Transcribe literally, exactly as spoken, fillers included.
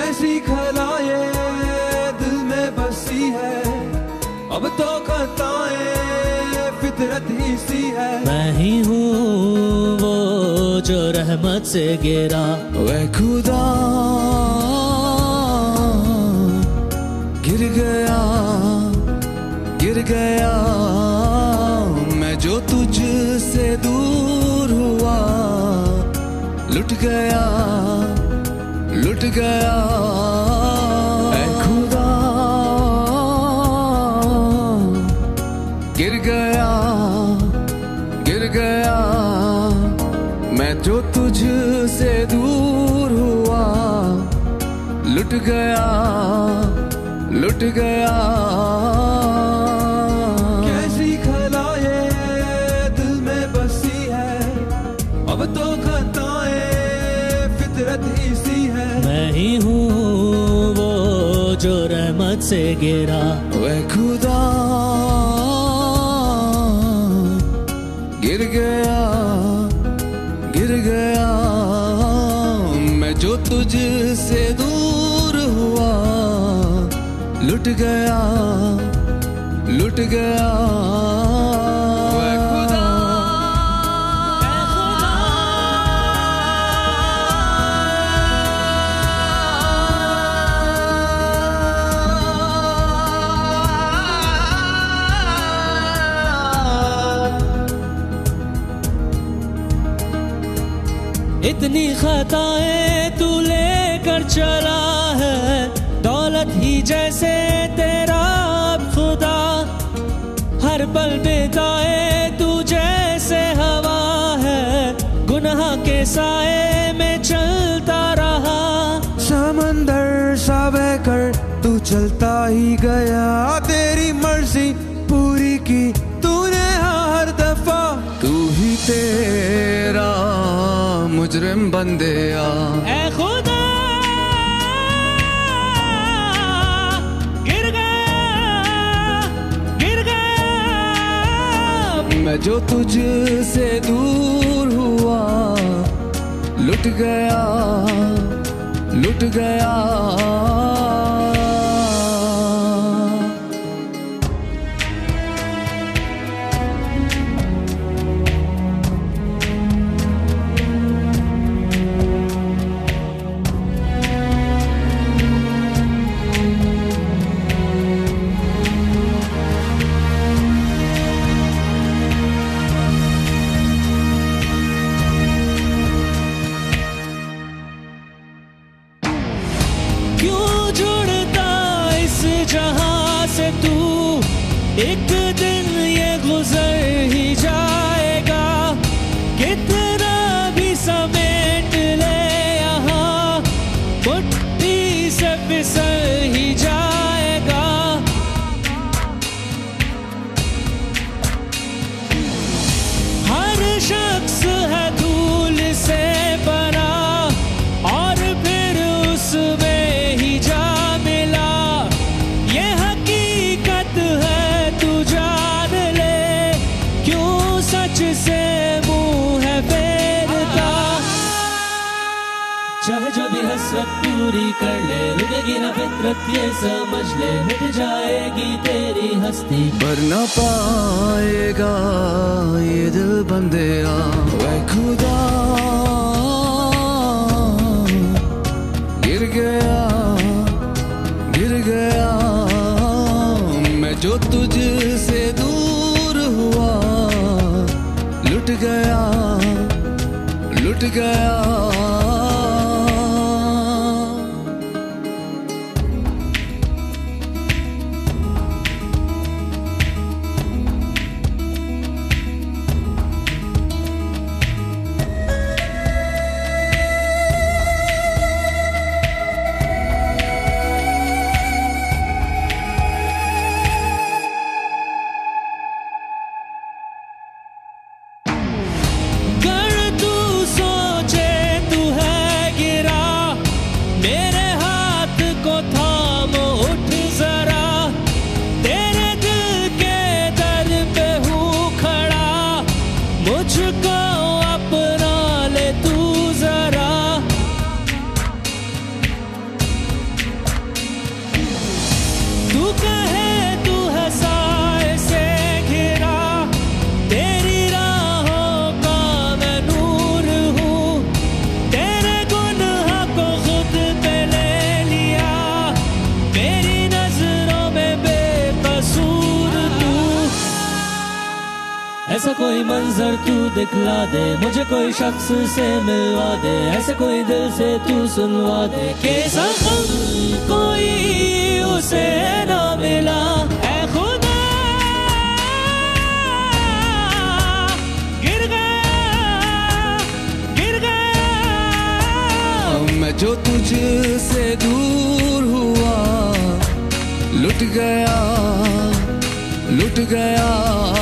कैसी खला ये दिल में बसी है, अब तो खताएं फितरत ही सी है। मैं ही हूँ वो जो रहमत से गिरा, वह खुदा गिर गया गिर गया, मैं जो तुझसे दूर हुआ, लुट गया लुट गया। ऐ खुदा गिर गया गिर गया, मैं जो तुझसे दूर हुआ, लुट गया लुट गया। कैसी खला ये दिल में बसी है, अब तो खताएं फितरत ही सी है। मैं ही हूँ वो जो रहमत से गिरा, वह खुदा गिर गया गिर गया, मैं जो तुझसे दूर हुआ, लुट गया लुट गया। वह खुदा इतनी खताएं तू लेकर चला है, दौलत ही जैसे तेरा अब खुदा, हर पल बिताए तू जैसे हवा है, गुनाह के साए में चलता रहा। समंदर सा बहकर तू चलता ही गया, तेरी मर्जी पूरी की तूने हर दफा। तू ही तेरा मुजरिम बंदे आ, ऐ खुदा गिर गया गिर गया, मैं जो तुझसे दूर हुआ, लुट गया लुट गया। क्यों जुड़ता इस जहां से तू, एक दिन ये गुजर ही जाएगा। कितना भी समेट ले यहाँ, मुट्ठी से फिसल ही जाएगा। हर शख्स है धूल से बना, और फिर उसमें से मुंह है फेरता। चाहे जो भी हसरत पूरी कर ले, रुकेगी ना फितरत ये समझ ले, मिट जाएगी तेरी हस्ती, पर ना पाएगा ये दिल बंदे आ। वह खुदा गिर गया गिर गया, मैं जो तुझसे दूर हुआ, लुट गया लुट गया। कर तू सोचे तू है ऐसा कोई मंजर तू दिखला दे, मुझे कोई शख्स से मिलवा दे, ऐसे कोई दिल से तू सुनवा दे कि जख्म कोई उसे ना मिला। ऐ खुदा गिर गया गिर गया मैं जो तुझसे दूर हुआ, लुट गया लुट गया